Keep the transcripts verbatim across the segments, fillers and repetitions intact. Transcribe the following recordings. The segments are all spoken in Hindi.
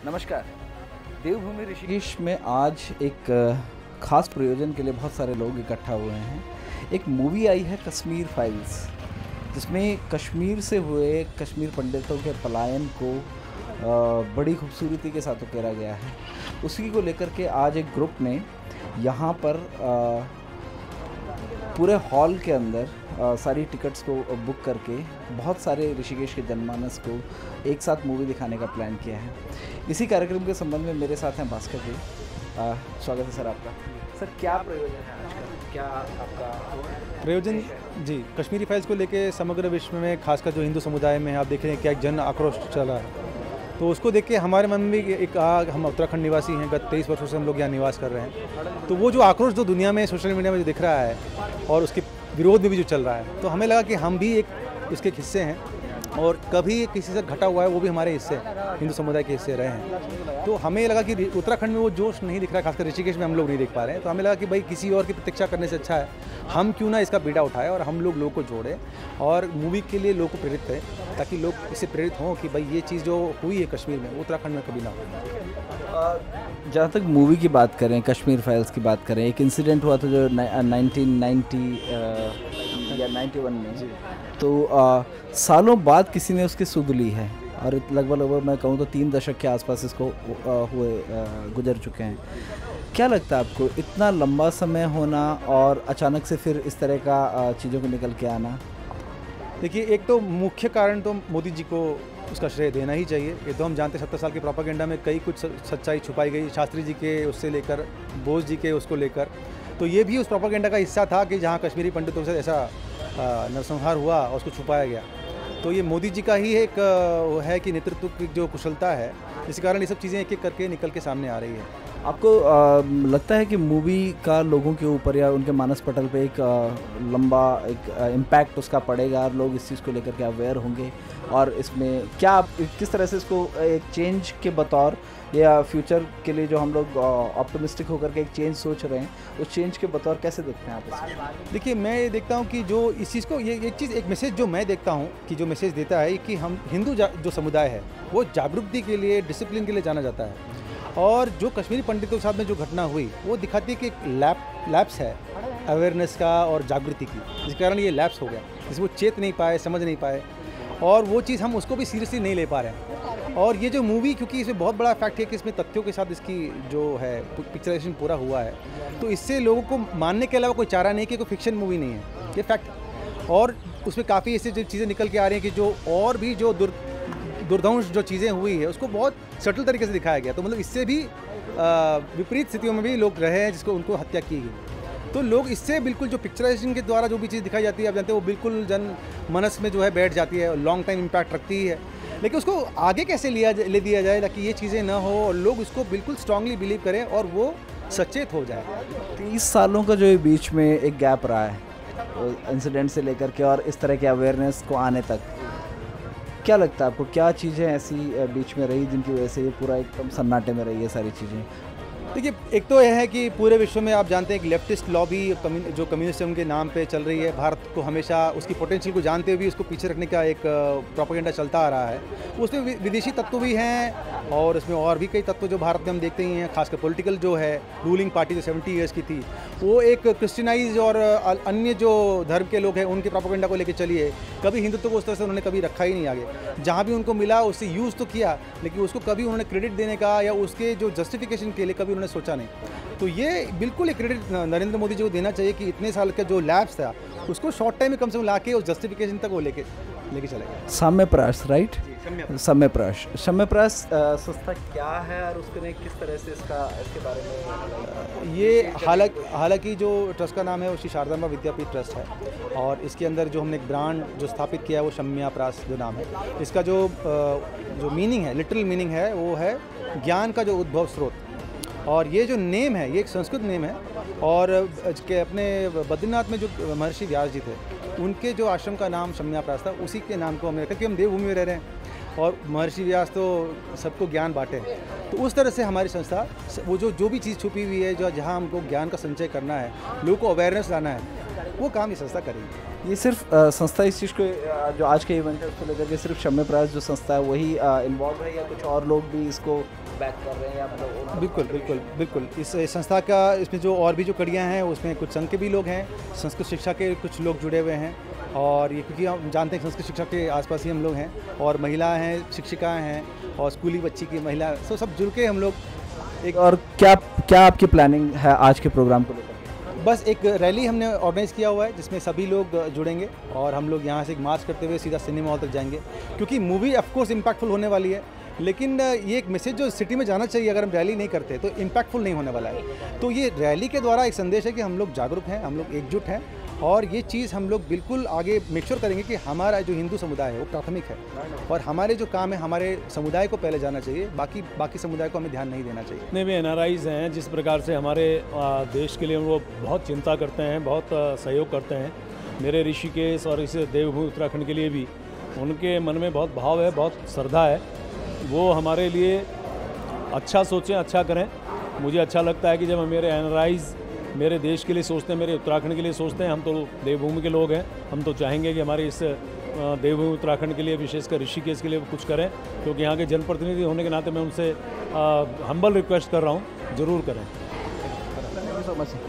नमस्कार। देवभूमि ऋषिकेश में आज एक खास प्रयोजन के लिए बहुत सारे लोग इकट्ठा हुए हैं। एक मूवी आई है कश्मीर फाइल्स, जिसमें कश्मीर से हुए कश्मीर पंडितों के पलायन को बड़ी खूबसूरती के साथ उकेरा गया है। उसी को लेकर के आज एक ग्रुप ने यहाँ पर पूरे हॉल के अंदर आ, सारी टिकट्स को बुक करके बहुत सारे ऋषिकेश के जनमानस को एक साथ मूवी दिखाने का प्लान किया है। इसी कार्यक्रम के संबंध में मेरे साथ हैं भास्कर जी। आ, स्वागत है सर आपका। सर क्या प्रयोजन है आज का, क्या आपका प्रयोजन? जी, कश्मीरी फाइल्स को लेके समग्र विश्व में, खासकर जो हिंदू समुदाय में आप देख रहे हैं क्या एक जन आक्रोश चला है, तो उसको देख के हमारे मन में एक आग, हम उत्तराखंड निवासी हैं, गत तेईस वर्षों से हम लोग यहाँ निवास कर रहे हैं, तो वो जो आक्रोश जो दुनिया में सोशल मीडिया में जो दिख रहा है और उसके विरोध में भी जो चल रहा है, तो हमें लगा कि हम भी एक उसके हिस्से हैं और कभी किसी से घटा हुआ है वो भी हमारे हिस्से हिंदू समुदाय के हिस्से रहे हैं। तो हमें लगा कि उत्तराखंड में वो जोश नहीं दिख रहा है, खासकर ऋषिकेश में हम लोग नहीं देख पा रहे हैं, तो हमें लगा कि भाई किसी और की प्रतीक्षा करने से अच्छा है हम क्यों ना इसका बीड़ा उठाएं और हम लोग लोगों को जोड़ें और मूवी के लिए लोगों को प्रेरित करें, ताकि लोग इससे प्रेरित हों कि भाई ये चीज़ जो हुई है कश्मीर में, उत्तराखंड में कभी ना हो। जहाँ तक मूवी की बात करें, कश्मीर फाइल्स की बात करें, एक इंसिडेंट हुआ था जो नाइनटीन नाइंटी या नाइंटी वन में, तो आ, सालों बाद किसी ने उसकी सुध ली है और लगभग लगभग मैं कहूँ तो तीन दशक के आसपास इसको आ, हुए आ, गुजर चुके हैं। क्या लगता है आपको, इतना लंबा समय होना और अचानक से फिर इस तरह का चीज़ों को निकल के आना? देखिए, एक तो मुख्य कारण तो मोदी जी को उसका श्रेय देना ही चाहिए। ये तो हम जानते हैं सत्तर साल के प्रोपेगेंडा में कई कुछ सच्चाई छुपाई गई, शास्त्री जी के उससे लेकर बोस जी के उसको लेकर, तो ये भी उस प्रोपेगेंडा का हिस्सा था कि जहाँ कश्मीरी पंडितों से ऐसा नरसंहार हुआ और उसको छुपाया गया। तो ये मोदी जी का ही एक है कि नेतृत्व की जो कुशलता है, इस कारण ये सब चीज़ें एक एक करके निकल के सामने आ रही है। आपको आ, लगता है कि मूवी का लोगों के ऊपर या उनके मानस पटल पे एक आ, लंबा एक इम्पैक्ट उसका पड़ेगा और लोग इस चीज़ को लेकर के अवेयर होंगे, और इसमें क्या आप किस तरह से इसको एक चेंज के बतौर या फ्यूचर के लिए जो हम लोग ऑप्टिमिस्टिक होकर के एक चेंज सोच रहे हैं, उस चेंज के बतौर कैसे देखते हैं आप इसको? देखिए, मैं ये देखता हूँ कि जो इस चीज़ को, ये एक चीज़, एक मैसेज जो मैं देखता हूँ कि जो मैसेज देता है कि हम हिंदू जो समुदाय है वो जागरूकता के लिए, डिसिप्लिन के लिए जाना जाता है, और जो कश्मीरी पंडितों के साथ में जो घटना हुई वो दिखाती है कि एक लैप लैप्स है अवेयरनेस का और जागृति की, जिस कारण ये लैप्स हो गया, जिसमें वो चेत नहीं पाए, समझ नहीं पाए, और वो चीज़ हम उसको भी सीरियसली नहीं ले पा रहे हैं। और ये जो मूवी, क्योंकि इसमें बहुत बड़ा फैक्ट है कि इसमें तथ्यों के साथ इसकी जो है पिक्चराइजेशन पूरा हुआ है, तो इससे लोगों को मानने के अलावा कोई चारा नहीं कि कोई फिक्शन मूवी नहीं है, ये फैक्ट। और उसमें काफ़ी ऐसी जो चीज़ें निकल के आ रही हैं कि जो और भी जो दुर दुर्दंश जो चीज़ें हुई है उसको बहुत सटल तरीके से दिखाया गया, तो मतलब इससे भी विपरीत स्थितियों में भी लोग रहे हैं जिसको उनको हत्या की गई, तो लोग इससे बिल्कुल जो पिक्चराइजेशन के द्वारा जो भी चीज़ दिखाई जाती है, आप जानते हैं, वो बिल्कुल जन मनस में जो है बैठ जाती है, लॉन्ग टाइम इम्पैक्ट रखती है। लेकिन उसको आगे कैसे लिया ले दिया जाए ताकि ये चीज़ें ना हो और लोग उसको बिल्कुल स्ट्रांगली बिलीव करें और वो सचेत हो जाए। तीस सालों का जो बीच में एक गैप रहा है इंसिडेंट से लेकर के और इस तरह के अवेयरनेस को आने तक, क्या लगता है आपको, क्या चीज़ें ऐसी बीच में रही जिनकी वजह से ये पूरा एकदम सन्नाटे में रही है सारी चीज़ें? देखिए, एक तो यह है कि पूरे विश्व में आप जानते हैं कि लेफ्टिस्ट लॉबी जो कम्युनिज्म के नाम पे चल रही है, भारत को हमेशा उसकी पोटेंशियल को जानते हुए भी उसको पीछे रखने का एक प्रोपेगेंडा चलता आ रहा है। उसमें विदेशी तत्व भी हैं और इसमें और भी कई तत्व जो भारत में हम देखते ही हैं, खासकर पॉलिटिकल जो है रूलिंग पार्टी जो सेवेंटी ईयर्स की थी, वो एक क्रिश्चियनाइज और अन्य जो धर्म के लोग हैं उनके प्रोपेगेंडा को लेकर चलिए, कभी हिंदुत्व को उस तरह से उन्होंने कभी रखा ही नहीं आगे। जहाँ भी उनको मिला उससे यूज़ तो किया, लेकिन उसको कभी उन्होंने क्रेडिट देने का या उसके जो जस्टिफिकेशन के लिए कभी उन्होंने सोचा नहीं। तो ये बिल्कुल एक क्रेडिट नरेंद्र मोदी जी को देना चाहिए कि इतने साल का जो लैब्स था उसको शॉर्ट टाइम में कम से कम ला के उस जस्टिफिकेशन तक वो लेके लेके चले गए। साम्यप्राश, राइट? साम्यप्राश साम्यप्राश संस्था क्या है और उसने किस तरह से इसका इसके बारे में? ये हालांकि हालांकि जो ट्रस्ट का नाम है वो श्री शारदांबा विद्यापीठ ट्रस्ट है, और इसके अंदर जो हमने एक ब्रांड जो स्थापित किया है वो शम्याप्राश जो नाम है। इसका जो जो मीनिंग है, लिटरल मीनिंग है, वो है ज्ञान का जो उद्भव स्रोत। और ये जो नेम है ये एक संस्कृत नेम है, और के अपने बद्रीनाथ में जो महर्षि व्यास जी थे उनके जो आश्रम का नाम शम्याप्राश था, उसी के नाम को हमने रखा, क्योंकि हम देवभूमि में रह रहे हैं और महर्षि व्यास तो सबको ज्ञान बांटे, तो उस तरह से हमारी संस्था वो जो जो भी चीज़ छुपी हुई है, जो जहाँ हमको ज्ञान का संचय करना है, लोगों को अवेयरनेस लाना है, वो काम ये संस्था करेगी। ये सिर्फ आ, संस्था इस चीज़ को आ, जो आज के इवेंट है उसको लेकर के सिर्फ शम्यप्राश जो संस्था है वही इन्वॉल्व है, या कुछ और लोग भी इसको बैक कर रहे हैं आप लोग? बिल्कुल बिल्कुल बिल्कुल इस इस संस्था का इसमें जो और भी जो कड़ियाँ हैं उसमें कुछ संघ के भी लोग हैं, संस्कृत शिक्षा के कुछ लोग जुड़े हुए हैं, और ये क्योंकि हम जानते हैं संस्कृत शिक्षा के आसपास ही हम लोग हैं, और महिलाएं हैं, शिक्षिकाएं हैं, और स्कूली बच्ची की महिला, तो सब जुड़ के हम लोग एक। और क्या क्या आपकी प्लानिंग है आज के प्रोग्राम को लेकर? बस एक रैली हमने ऑर्गेनाइज़ किया हुआ है जिसमें सभी लोग जुड़ेंगे, और हम लोग यहाँ से एक मार्च करते हुए सीधा सिनेमा हॉल तक जाएंगे, क्योंकि मूवी ऑफकोर्स इम्पैक्टफुल होने वाली है, लेकिन ये एक मैसेज जो सिटी में जाना चाहिए, अगर हम रैली नहीं करते तो इम्पैक्टफुल नहीं होने वाला है। तो ये रैली के द्वारा एक संदेश है कि हम लोग जागरूक हैं, हम लोग एकजुट हैं, और ये चीज़ हम लोग बिल्कुल आगे मेक श्योर करेंगे कि हमारा जो हिंदू समुदाय है वो प्राथमिक है, और हमारे जो काम है हमारे समुदाय को पहले जाना चाहिए, बाकी बाकी समुदाय को हमें ध्यान नहीं देना चाहिए। जितने भी एन आर आईज़ हैं, जिस प्रकार से हमारे देश के लिए वो बहुत चिंता करते हैं, बहुत सहयोग करते हैं, मेरे ऋषिकेश और इस देवभूमि उत्तराखंड के लिए भी उनके मन में बहुत भाव है, बहुत श्रद्धा है, वो हमारे लिए अच्छा सोचें, अच्छा करें। मुझे अच्छा लगता है कि जब मेरे एन आर आईज़ मेरे देश के लिए सोचते हैं, मेरे उत्तराखंड के लिए सोचते हैं, हम तो देवभूमि के लोग हैं, हम तो चाहेंगे कि हमारे इस देवभूमि उत्तराखंड के लिए, विशेषकर ऋषिकेश के लिए कुछ करें, क्योंकि यहाँ के जनप्रतिनिधि होने के नाते मैं उनसे हम्बल रिक्वेस्ट कर रहा हूँ, ज़रूर करें। Thank you so much.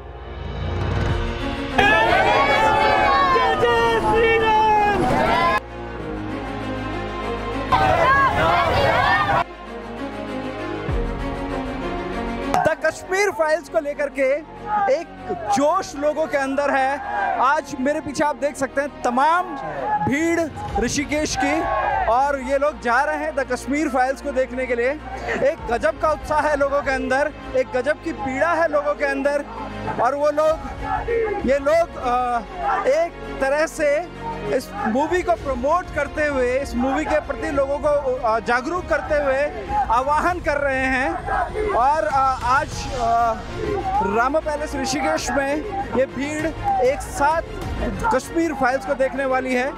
Kashmir files को लेकर के एक जोश लोगों के अंदर है। आज मेरे पीछे आप देख सकते हैं तमाम भीड़ ऋषिकेश की, और ये लोग जा रहे हैं द कश्मीर फाइल्स को देखने के लिए। एक गजब का उत्साह है लोगों के अंदर, एक गजब की पीड़ा है लोगों के अंदर, और वो लोग ये लोग आ, एक तरह से इस मूवी को प्रमोट करते हुए, इस मूवी के प्रति लोगों को जागरूक करते हुए आह्वान कर रहे हैं। और आज रामा पैलेस ऋषिकेश में ये भीड़ एक साथ कश्मीर फाइल्स को देखने वाली है।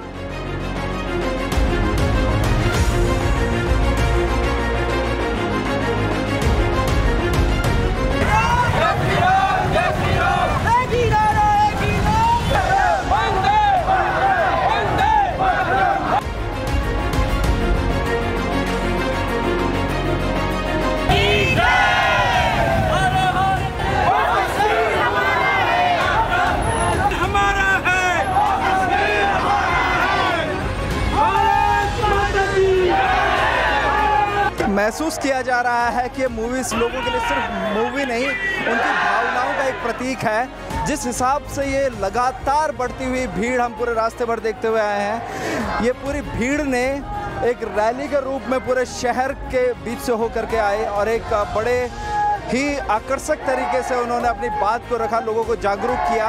महसूस किया जा रहा है कि मूवीज लोगों के लिए सिर्फ मूवी नहीं, उनकी भावनाओं का एक प्रतीक है। जिस हिसाब से ये लगातार बढ़ती हुई भीड़ हम पूरे रास्ते भर देखते हुए आए हैं, ये पूरी भीड़ ने एक रैली के रूप में पूरे शहर के बीच से होकर के आए, और एक बड़े ही आकर्षक तरीके से उन्होंने अपनी बात को रखा, लोगों को जागरूक किया।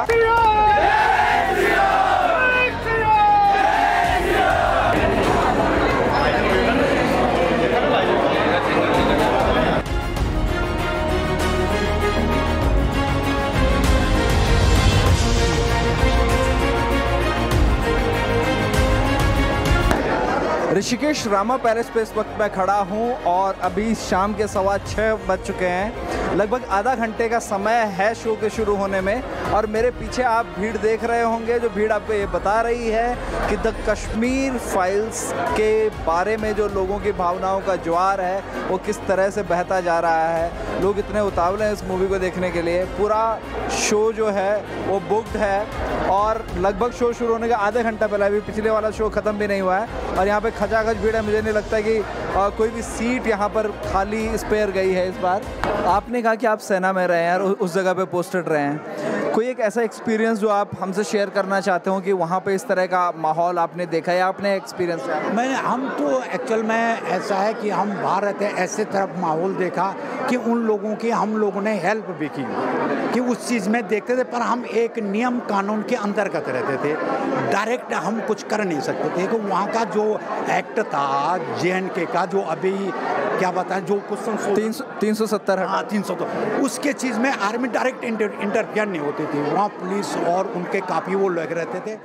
ऋषिकेश रामा पैलेस पे इस वक्त मैं खड़ा हूँ, और अभी शाम के सवा छः बज चुके हैं। लगभग आधा घंटे का समय है शो के शुरू होने में, और मेरे पीछे आप भीड़ देख रहे होंगे, जो भीड़ आपको ये बता रही है कि द कश्मीर फाइल्स के बारे में जो लोगों की भावनाओं का ज्वार है वो किस तरह से बहता जा रहा है। लोग इतने उतावले हैं इस मूवी को देखने के लिए। पूरा शो जो है वो बुक्ड है, और लगभग शो शुरू होने का आधे घंटा पहले, अभी पिछले वाला शो ख़त्म भी नहीं हुआ है, और यहाँ पे खचाखच भीड़ है। मुझे नहीं लगता कि आ, कोई भी सीट यहाँ पर खाली स्पेयर गई है इस बार। आपने कहा कि आप सेना में रहे हैं और उस जगह पे पोस्टेड रहे हैं, कोई एक ऐसा एक्सपीरियंस जो आप हमसे शेयर करना चाहते हो कि वहाँ पे इस तरह का माहौल आपने देखा या आपने एक्सपीरियंस किया? मैंने हम तो एक्चुअल में ऐसा है कि हम बाहर रहते हैं, ऐसे तरफ माहौल देखा कि उन लोगों की हम लोगों ने हेल्प भी की, कि उस चीज़ में देखते थे, पर हम एक नियम कानून के अंतर्गत रहते थे, डायरेक्ट हम कुछ कर नहीं सकते थे। कि वहाँ का जो एक्ट था जे एन के का, जो अभी क्या बताएं, जो कुछ तीन सौ तीन सौ सत्तर हाँ तीन सौ तो उसके चीज़ में आर्मी डायरेक्ट इंटरफियर नहीं होती थी, वहाँ पुलिस और उनके काफ़ी वो लग रहते थे।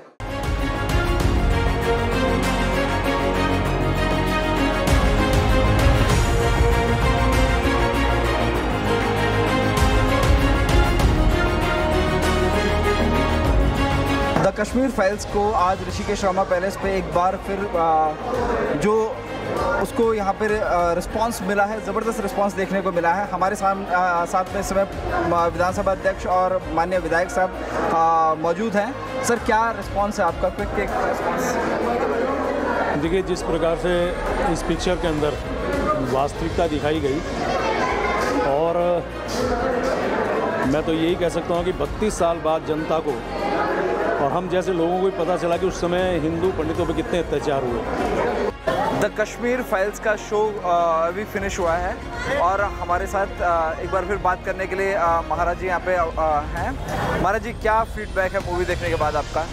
द कश्मीर फाइल्स को आज ऋषिकेश रामा पैलेस पे एक बार फिर जो उसको यहाँ पर रिस्पांस मिला है, ज़बरदस्त रिस्पांस देखने को मिला है। हमारे साम, आ, साथ में इस समय विधानसभा अध्यक्ष और माननीय विधायक साहब मौजूद हैं। सर, क्या रिस्पांस है आपका? Quick quick response. देखिए, जिस प्रकार से इस पिक्चर के अंदर वास्तविकता दिखाई गई, और मैं तो यही कह सकता हूँ कि बत्तीस साल बाद जनता को और हम जैसे लोगों को भी पता चला कि उस समय हिंदू पंडितों पर कितने अत्याचार हुए। द कश्मीर फाइल्स का शो अभी फिनिश हुआ है और हमारे साथ आ, एक बार फिर बात करने के लिए आ, महाराज जी यहाँ पे आ, हैं। महाराज जी, क्या फीडबैक है मूवी देखने के बाद आपका?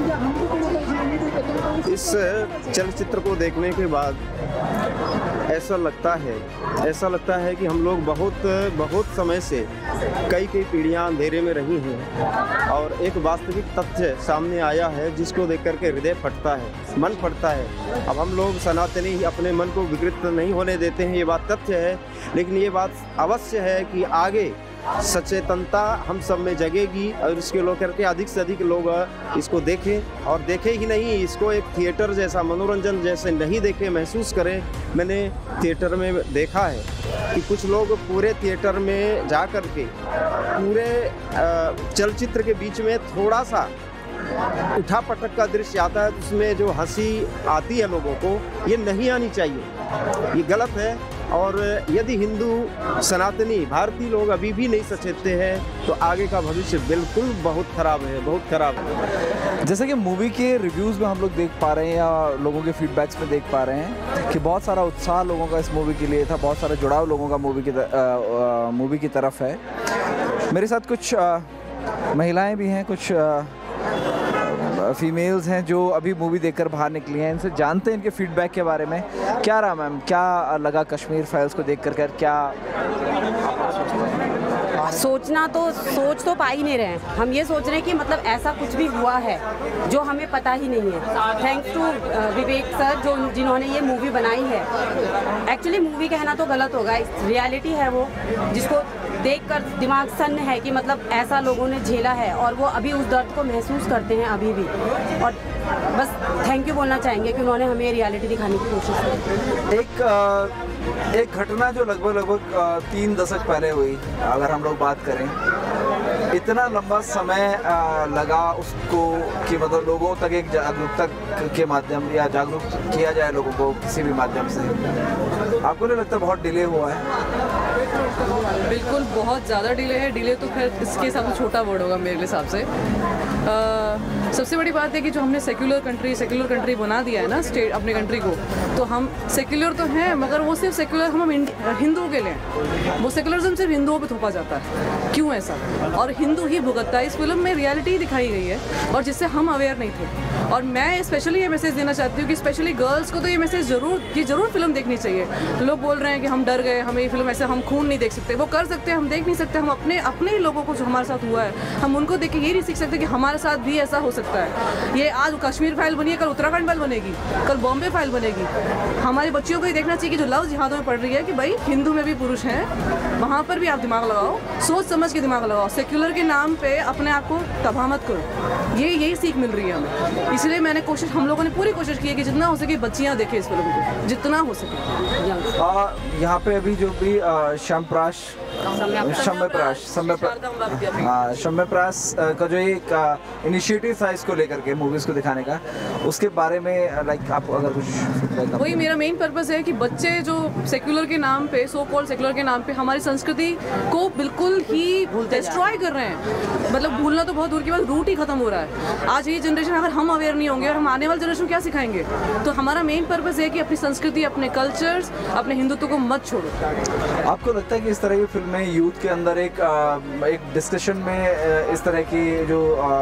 इस चलचित्र को देखने के बाद ऐसा लगता है ऐसा लगता है कि हम लोग बहुत बहुत समय से कई कई पीढ़ियां अंधेरे में रही हैं और एक वास्तविक तथ्य सामने आया है जिसको देख करके हृदय फटता है, मन फटता है। अब हम लोग सनातनी अपने मन को विकृत नहीं होने देते हैं, ये बात तथ्य है, लेकिन ये बात अवश्य है कि आगे सचेतनता हम सब में जगेगी और इसके लोग करके अधिक से अधिक लोग इसको देखें, और देखें ही नहीं, इसको एक थिएटर जैसा, मनोरंजन जैसे नहीं देखें, महसूस करें। मैंने थिएटर में देखा है कि कुछ लोग पूरे थिएटर में जा कर के पूरे चलचित्र के बीच में थोड़ा सा उठा पटक का दृश्य आता है, उसमें जो हंसी आती है लोगों को, ये नहीं आनी चाहिए, ये गलत है। और यदि हिंदू सनातनी भारतीय लोग अभी भी नहीं सचेतते हैं तो आगे का भविष्य बिल्कुल बहुत ख़राब है, बहुत ख़राब है। जैसे कि मूवी के रिव्यूज़ में हम लोग देख पा रहे हैं या लोगों के फीडबैक्स में देख पा रहे हैं कि बहुत सारा उत्साह लोगों का इस मूवी के लिए था, बहुत सारा जुड़ाव लोगों का मूवी की मूवी की तरफ है। मेरे साथ कुछ आ, महिलाएं भी हैं, कुछ फीमेल्स हैं जो अभी मूवी देखकर बाहर निकली हैं। इनसे जानते हैं इनके फीडबैक के बारे में। क्या रहा मैम, क्या लगा कश्मीर फाइल्स को देखकर कर? क्या सोचना तो सोच तो पा ही नहीं रहे हैं। हम ये सोच रहे हैं कि मतलब ऐसा कुछ भी हुआ है जो हमें पता ही नहीं है। थैंक्स टू विवेक सर जो जिन्होंने ये मूवी बनाई है। एक्चुअली मूवी कहना तो गलत होगा, रियलिटी है वो, जिसको देखकर दिमाग सन्न है कि मतलब ऐसा लोगों ने झेला है और वो अभी उस दर्द को महसूस करते हैं अभी भी। और बस थैंक यू बोलना चाहेंगे कि उन्होंने हमें रियलिटी दिखाने की कोशिश की। एक आ, एक घटना जो लगभग लगभग तीन दशक पहले हुई, अगर हम लोग बात करें, इतना लंबा समय आ, लगा उसको कि मतलब लोगों तक एक जागरूकता के माध्यम या जागरूक किया जाए लोगों को किसी भी माध्यम से। आपको नहीं लगता बहुत डिले हुआ है? बिल्कुल बहुत ज़्यादा डिले है। डिले तो खैर इसके हिसाब से छोटा वर्ड होगा मेरे हिसाब से। आ, सबसे बड़ी बात है कि जो हमने सेक्युलर कंट्री सेक्युलर कंट्री बना दिया है ना स्टेट अपने कंट्री को, तो हम सेक्युलर तो हैं मगर वो सिर्फ सेक्युलर हम हिंदुओं के लिए, वो सेक्युलरिज्म सिर्फ हिंदुओं पे थोपा जाता है। क्यों ऐसा? और हिंदू ही भुगतता है। इस फिल्म में रियलिटी दिखाई गई है और जिससे हम अवेयर नहीं थे। और मैं स्पेशली ये मैसेज देना चाहती हूँ कि स्पेशली गर्ल्स को तो ये मैसेज ज़रूर ये ज़रूर फिल्म देखनी चाहिए। लोग बोल रहे हैं कि हम डर गए, हमें ये फिल्म ऐसे, हम खून नहीं देख सकते। वो कर सकते हैं, हम देख नहीं सकते। हम अपने अपने ही लोगों को जो हमारे साथ हुआ है हम उनको देख के ये नहीं सीख सकते कि हमारे साथ भी ऐसा हो सकता है। ये आज कश्मीर फाइल बनी है, कल उत्तराखंड फाइल बनेगी, कल बॉम्बे फाइल बनेगी। हमारे बच्चियों को ये देखना चाहिए कि जो लव जिहादों में पढ़ रही है कि भाई हिंदू में भी पुरुष हैं, वहाँ पर भी आप दिमाग लगाओ, सोच समझ के दिमाग लगाओ। सेक्युलर के नाम पे अपने आप को तबाह मत करो। ये यही सीख मिल रही है हमें। इसलिए मैंने कोशिश हम लोगों ने पूरी कोशिश की है कि जितना हो सके बच्चियाँ देखें इस फिल्म को, जितना हो सके। यहाँ पे अभी जो भी शमप्राश शम्यप्राश शम्यप्राश का जो एक इनिशिएटिव था इसको लेकर के मूवीज़ को दिखाने का, उसके बारे में लाइक आप अगर कुछ। वही मेरा मेन पर्पस है कि बच्चे जो सेक्युलर के नाम पे, सो कॉल्ड सेक्युलर के नाम पे हमारी संस्कृति को बिल्कुल ही डिस्ट्रॉय कर रहे हैं। मतलब भूलना तो बहुत दूर की बात, रूट ही खत्म हो रहा है। आज ये जनरेशन अगर हम अवेयर नहीं होंगे और हम आने वाले जनरेशन क्या सिखाएंगे? तो हमारा मेन पर्पस है कि अपनी संस्कृति, अपने कल्चर्स, अपने हिंदुत्व को मत छोड़ो। आपको लगता है कि इस तरह की फिल्में यूथ के अंदर एक एक डिस्कशन में इस तरह की जो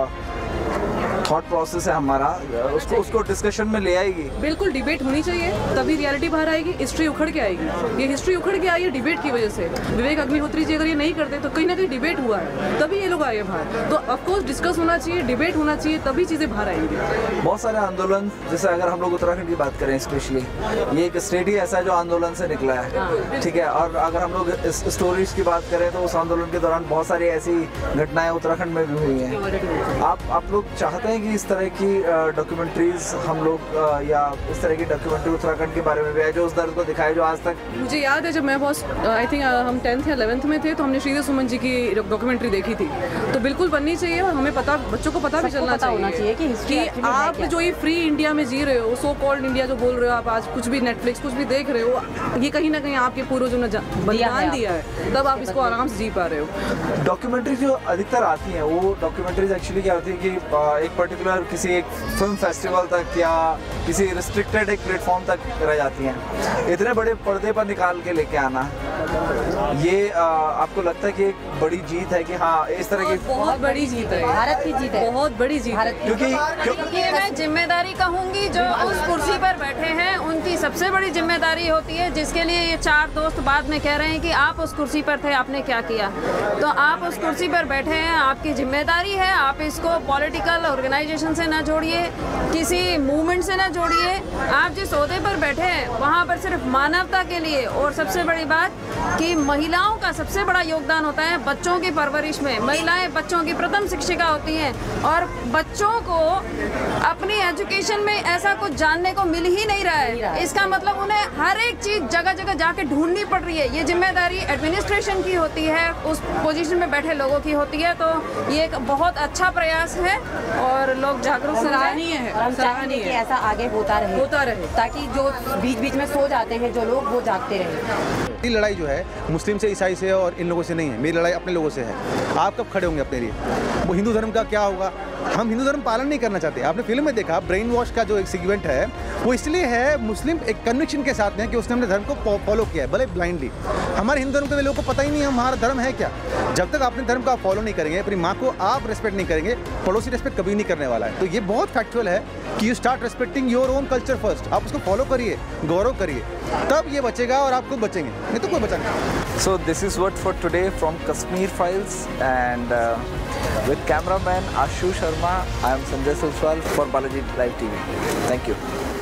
थॉट प्रोसेस है हमारा, उसको उसको डिस्कशन में ले आएगी? बिल्कुल डिबेट होनी चाहिए, तभी रियलिटी बाहर आएगी। हिस्ट्री उखड़ के आएगी। ये हिस्ट्री उखड़ के आई है डिबेट की वजह से। विवेक अग्निहोत्री जी अगर ये नहीं करते तो कहीं ना कहीं डिबेट हुआ है, तभी ये लोग आए बाहर। तो ऑफकोर्स डिस्कस होना चाहिए, डिबेट होना चाहिए, तभी चीज़ें बाहर आएंगी। बहुत सारे आंदोलन, जैसे अगर हम लोग उत्तराखंड की बात करें स्पेशली, ये एक स्टेट ही ऐसा है जो आंदोलन से निकला है, ठीक है। और अगर हम लोग इस स्टोरीज की बात करें तो उस आंदोलन के दौरान बहुत सारी ऐसी घटनाएं उत्तराखंड में भी हुई हैं। आप आप लोग चाहते हैं हैं कि इस तरह की डॉक्यूमेंट्रीज हम लोग अ, या इस तरह की डॉक्यूमेंट्री उत्तराखंड के बारे में भी है जो उस दर्द को दिखाए जो आज तक? मुझे याद है जब मैं बहुत आई थिंक हम टेंथ या इलेवेंथ में थे तो हमने श्रीधर सुमन जी की डॉक्यूमेंट्री देखी थी। तो बिल्कुल बननी चाहिए और हमें पता बच्चों को पता भी सबको चलना पता होना चाहिए चाहिए कि history कि actually है आप क्या। जो ये फ्री इंडिया में जी रहे हो, सो कॉल्ड इंडिया जो बोल रहे हो आप, आज कुछ भी नेटफ्लिक्स कुछ भी देख रहे हो, ये कहीं ना कहीं आपके पूर्वजों ने जा- बलिदान दिया है, तब आप इसको आराम से जी पा रहे हो। डॉक्यूमेंट्री जो अधिकतर आती हैं वो डॉक्यूमेंट्रीज एक्चुअली क्या होती है कि अ, एक पर्टिकुलर किसी एक फिल्म फेस्टिवल तक या किसी रिस्ट्रिक्टेड एक प्लेटफॉर्म तक रह जाती हैं। इतने बड़े पर्दे पर निकाल के लेके आना, ये अ, आपको लगता है कि एक बड़ी जीत है कि हाँ इस तरह की बहुत बड़ी जीत है, भारत की जीत है, बहुत बड़ी जीत है। भारत की क्योंकि ये मैं जिम्मेदारी कहूंगी जो उस कुर्सी पर बैठे हैं उनकी सबसे बड़ी जिम्मेदारी होती है, जिसके लिए ये चार दोस्त बाद में कह रहे हैं कि आप उस कुर्सी पर थे, आपने क्या किया। तो आप उस कुर्सी पर बैठे हैं, आपकी जिम्मेदारी है, आप इसको पॉलिटिकल ऑर्गेनाइजेशन से ना जोड़िए, किसी मूवमेंट से ना जोड़िए। आप जिस ओहदे पर बैठे हैं वहाँ पर सिर्फ मानवता के लिए, और सबसे बड़ी बात कि महिलाओं का सबसे बड़ा योगदान होता है बच्चों की परवरिश में। महिलाएं बच्चों की प्रथम शिक्षिका होती हैं और बच्चों को अपनी एजुकेशन में ऐसा कुछ जानने को मिल ही नहीं रहा है। इसका मतलब उन्हें हर एक चीज़ जगह जगह जाके ढूंढनी पड़ रही है। ये जिम्मेदारी एडमिनिस्ट्रेशन की होती है, उस पोजीशन में बैठे लोगों की होती है। तो ये एक बहुत अच्छा प्रयास है और लोग जागरूक हो जाएं। सराहनीय है, और हम चाहेंगे कि ऐसा आगे होता रहे होता रहे ताकि जो बीच बीच में सो जाते हैं जो लोग, वो जागते रहें। ये लड़ाई जो है मुस्लिम से, ईसाई से और इन लोगों से नहीं है, मेरी लड़ाई अपने लोगों से है। आप कब खड़े होंगे अपने लिए? वो हिंदू धर्म का क्या होगा? हम हिंदू धर्म पालन नहीं करना चाहते। आपने फिल्म में देखा ब्रेन वॉश का जो एक सेगमेंट है वो इसलिए है, मुस्लिम एक कन्विक्शन के साथ में कि उसने अपने धर्म को फॉलो किया है, भले ब्लाइंडली। हमारे हिंदू धर्म के लोगों को पता ही नहीं है हमारा धर्म है क्या। जब तक अपने धर्म का फॉलो नहीं करेंगे, अपनी माँ को आप रेस्पेक्ट नहीं करेंगे, पड़ोसी रेस्पेक्ट कभी नहीं करने वाला है। तो ये बहुत फैक्चुअल है कि you start respecting your own culture first. आप उसको फॉलो करिए, गौरव करिए, तब ये बचेगा और आप खुद बचेंगे, नहीं तो कोई बचा नहीं। So this is what for today from Kashmir Files, and uh, with cameraman Ashu Sharma, I am Sanjay Sulswal for Balaji Live T V. Thank you.